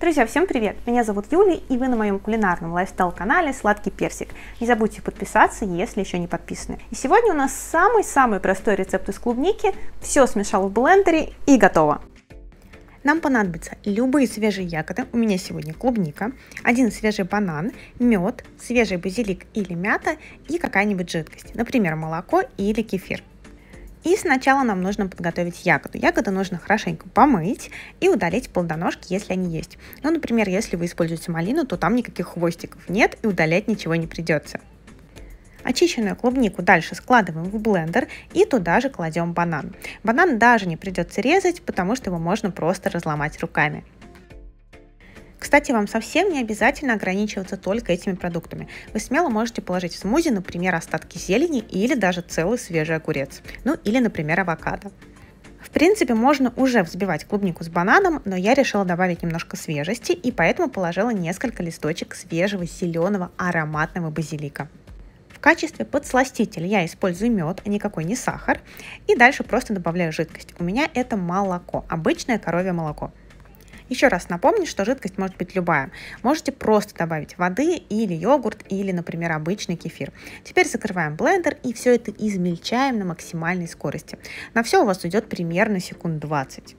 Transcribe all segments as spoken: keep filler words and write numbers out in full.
Друзья, всем привет! Меня зовут Юлия, и вы на моем кулинарном лайфстайл-канале «Сладкий персик». Не забудьте подписаться, если еще не подписаны. И сегодня у нас самый-самый простой рецепт из клубники. Все смешал в блендере и готово. Нам понадобятся любые свежие ягоды, у меня сегодня клубника, один свежий банан, мед, свежий базилик или мята и какая-нибудь жидкость, например, молоко или кефир. И сначала нам нужно подготовить ягоду. Ягоду нужно хорошенько помыть и удалить плодоножки, если они есть. Ну, например, если вы используете малину, то там никаких хвостиков нет и удалять ничего не придется. Очищенную клубнику дальше складываем в блендер и туда же кладем банан. Банан даже не придется резать, потому что его можно просто разломать руками. Кстати, вам совсем не обязательно ограничиваться только этими продуктами. Вы смело можете положить в смузи, например, остатки зелени или даже целый свежий огурец. Ну или, например, авокадо. В принципе, можно уже взбивать клубнику с бананом, но я решила добавить немножко свежести и поэтому положила несколько листочек свежего зеленого ароматного базилика. В качестве подсластителя я использую мед, а никакой не сахар. И дальше просто добавляю жидкость. У меня это молоко, обычное коровье молоко. Еще раз напомню, что жидкость может быть любая. Можете просто добавить воды или йогурт, или, например, обычный кефир. Теперь закрываем блендер и все это измельчаем на максимальной скорости. На все у вас уйдет примерно секунд двадцать.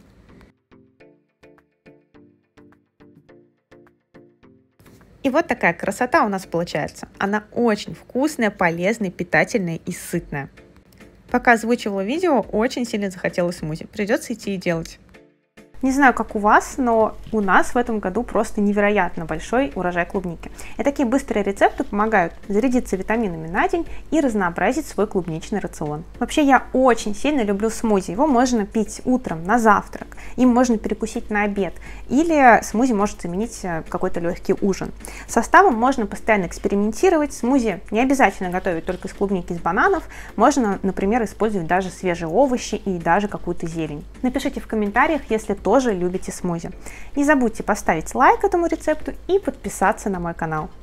И вот такая красота у нас получается. Она очень вкусная, полезная, питательная и сытная. Пока озвучивала видео, очень сильно захотелось смузи. Придется идти и делать. Не знаю, как у вас, но у нас в этом году просто невероятно большой урожай клубники. И такие быстрые рецепты помогают зарядиться витаминами на день и разнообразить свой клубничный рацион. Вообще, я очень сильно люблю смузи. Его можно пить утром на завтрак, им можно перекусить на обед, или смузи может заменить какой-то легкий ужин. Составом можно постоянно экспериментировать. Смузи не обязательно готовить только из клубники и из бананов. Можно, например, использовать даже свежие овощи и даже какую-то зелень. Напишите в комментариях, если то, тоже любите смузи. Не забудьте поставить лайк этому рецепту и подписаться на мой канал.